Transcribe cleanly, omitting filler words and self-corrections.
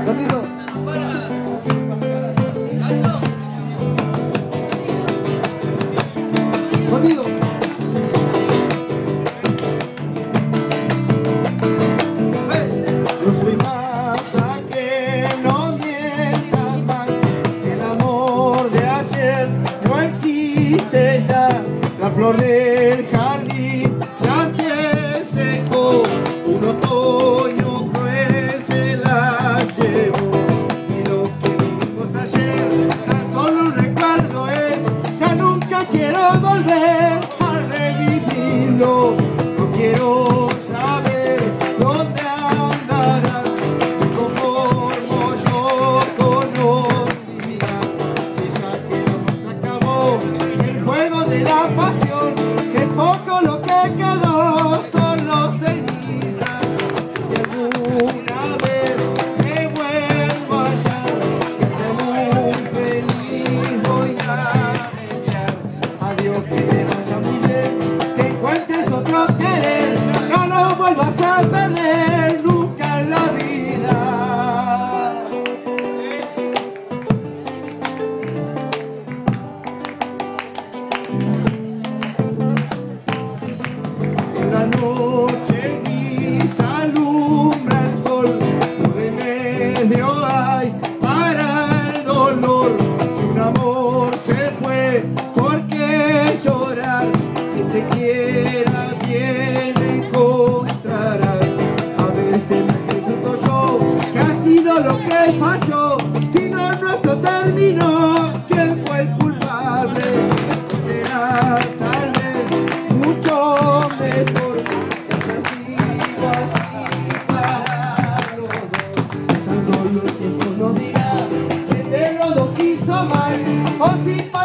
Sonido. Sonido. Yo soy masa que no mientas más, que el amor de ayer no existe ya, la flor del jardín ya se secó, un otoño cruel se la llevó, y lo que vivimos ayer tan solo un recuerdo es, ya nunca quiero volver a revivirlo, no quiero saber dónde andarás, como yo con olvidar, que ya que nos acabó el juego de la pasión, que poco lo que quedó son los cenizas, si alguna vez me vuelvo allá, que sea muy feliz voy a desear, adiós que te vaya muy bien, que encuentres otro querer, no lo vuelvas a perder nunca en la vida. En la noche gris alumbra el sol, no remedio hay para el dolor. Si un amor se fue, ¿por qué llorar? Quien te quiera bien encontrarás. A veces me pregunto yo, ¿qué ha sido lo que falló? Si no nuestro terminó, ¿quién fue el culpable? ¿No será tal vez mucho mejor que haya sido así para los dos? Tan solo el tiempo nos dirá que de los dos quiso más o si